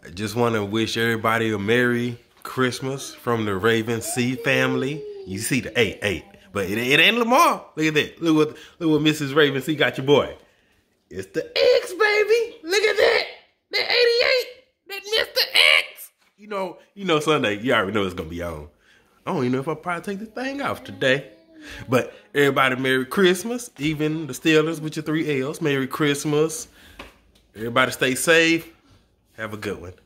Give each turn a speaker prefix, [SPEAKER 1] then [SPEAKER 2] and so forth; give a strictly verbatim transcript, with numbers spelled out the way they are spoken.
[SPEAKER 1] I just want to wish everybody a Merry Christmas from the RavenCee family. You see the eight, eight. But it, it ain't Lamar. Look at that. Look what, look what Missus RavenCee got your boy. It's the X, baby. Look at that. That eighty-eight. That Mister X. You know, you know Sunday, you already know it's going to be on. I don't even know if I'll probably take this thing off today. But everybody, Merry Christmas. Even the Steelers with your three L's. Merry Christmas. Everybody stay safe. Have a good one.